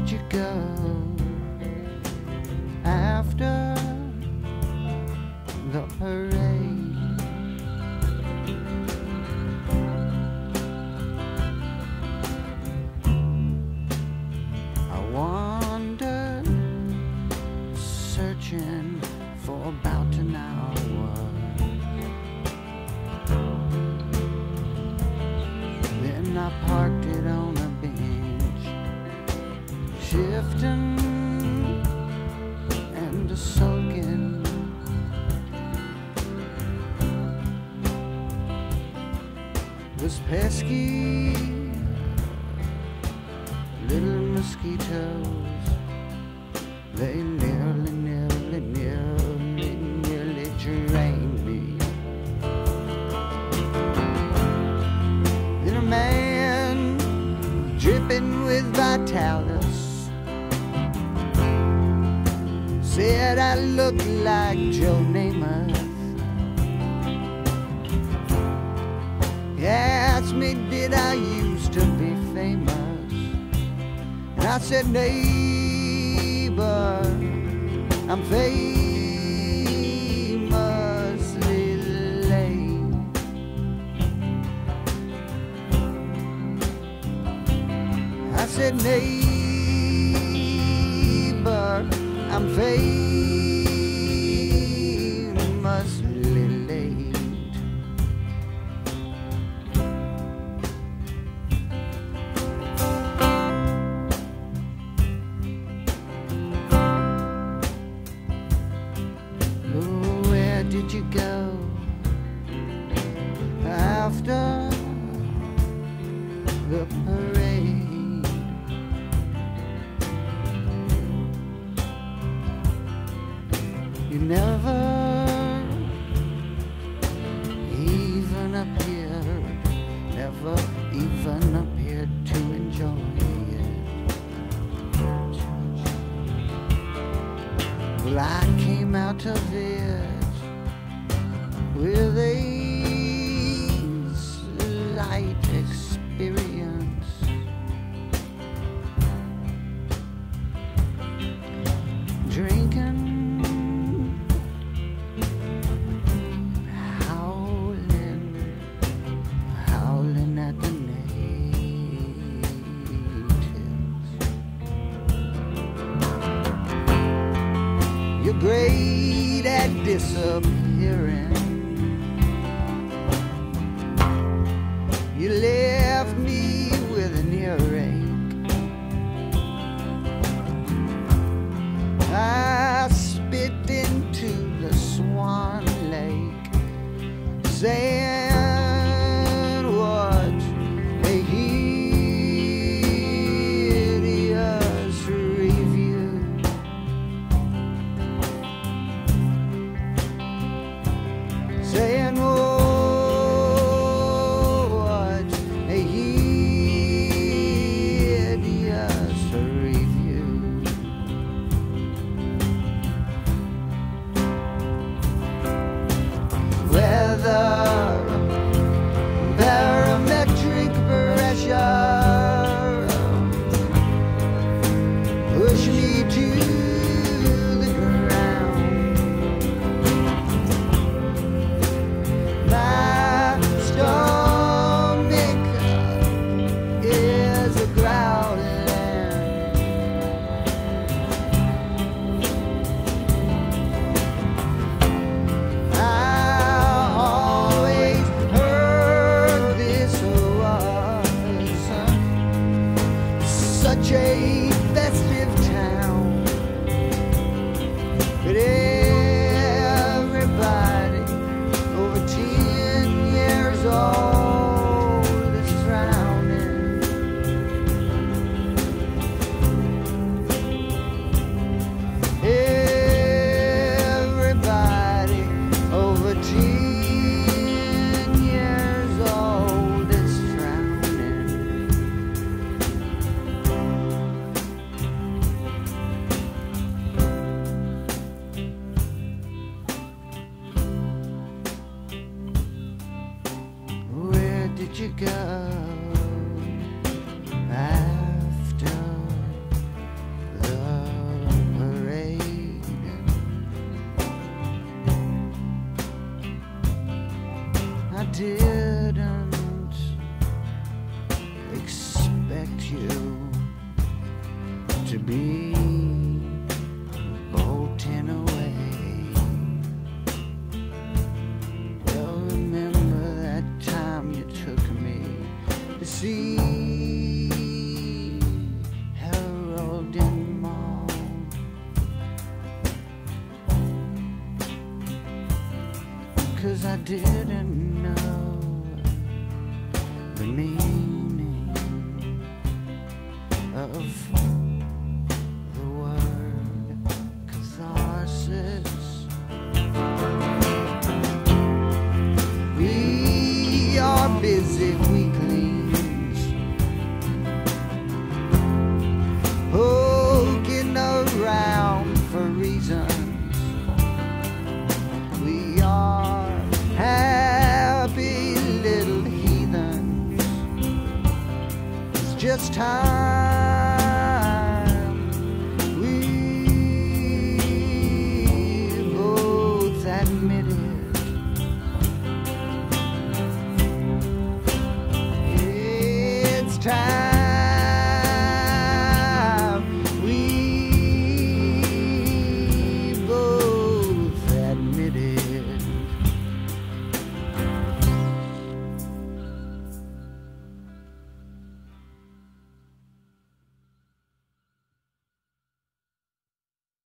did you go after the parade? I wandered searching for about an hour. Then I parked it on a bench, shifting and sulking. Those pesky little mosquitoes, they nearly drained me. Then a man dripping with vitalis said I looked like Joe Namath. He asked me, did I used to be famous? And I said, neighbor, I'm famously late. I said, neighbor, I'm famously late. Where did you go after the parade? You never even appeared, never even appeared to enjoy it. Well, I came out of it with a slight experience. Drinking, howling at the natives. You're great at disappearing. You left me with an earache. I spit into the Swan Lake, saying what a hideous review. Saying what a hideous review. Whether barometric pressure push me to the ground, my stomach is a growling. I always heard this was such a festive town, but everybody over 10 years old is drowning. Everybody over 10 years old is drowning. Where did you go after be bolting away. Well, remember that time you took me to see Harold and Maude. 'Cause I didn't know the meaning of the word catharsis. We are busy weaklings, poking around for reasons. We are happy little heathens. It's just time